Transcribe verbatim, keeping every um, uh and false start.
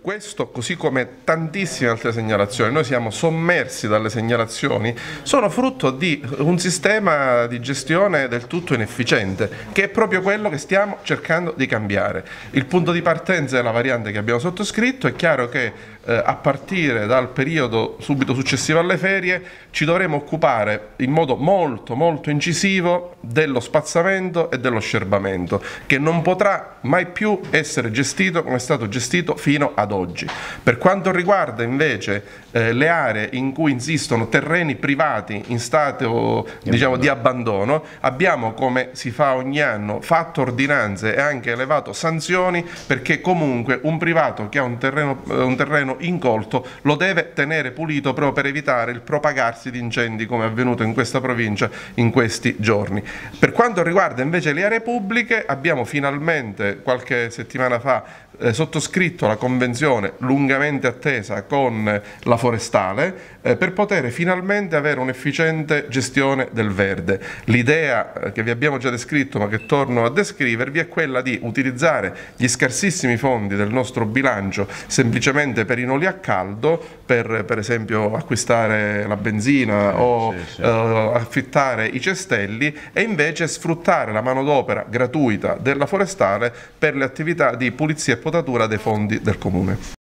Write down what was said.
questo, così come tantissime altre segnalazioni, noi siamo sommersi dalle segnalazioni, sono frutto di un sistema di gestione del tutto inefficiente, che è proprio quello che stiamo cercando di cambiare. Il punto di partenza è la variante che abbiamo sottoscritto. È chiaro che eh, a partire dal periodo subito successivo alle ferie ci dovremo occupare in modo molto molto incisivo dello spazzamento e dello scerbamento, che non potrà mai più essere gestito come è stato gestito fino ad oggi. Per quanto riguarda invece eh, le aree in cui insistono terreni privati in stato diciamo, di abbandono, abbiamo, come si fa ogni anno, fatto ordinanze e anche elevato sanzioni, perché comunque un privato che ha un terreno, un terreno incolto lo deve tenere pulito proprio per evitare il propagarsi di incendi come è avvenuto in questa provincia in questi giorni. Per quanto riguarda invece le aree pubbliche, abbiamo finalmente qualche settimana fa eh, sottoscritto la convenzione lungamente attesa con la Forestale eh, per poter finalmente avere un'efficiente gestione del verde. L'idea eh, che vi abbiamo già descritto, ma che torno a descrivervi, è quella di utilizzare gli scarsissimi fondi del nostro bilancio semplicemente per i noli a caldo, per per esempio acquistare la benzina sì, o sì, sì. Eh, affittare i cestelli, e invece sfruttare la manodopera gratuita della Forestale per le attività di pulizia e potatura dei fondi del Comune.